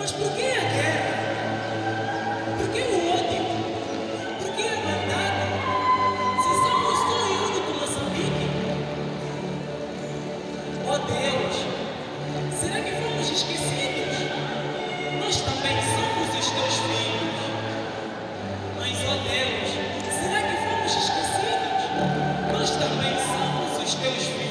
Mas por que a guerra? Por que o ódio? Por que a maldade? Se somos só e único Moçambique? Oh Deus, será que fomos esquecidos? Nós também somos os teus filhos. Mas, oh Deus, será que fomos esquecidos? Nós também somos os teus filhos.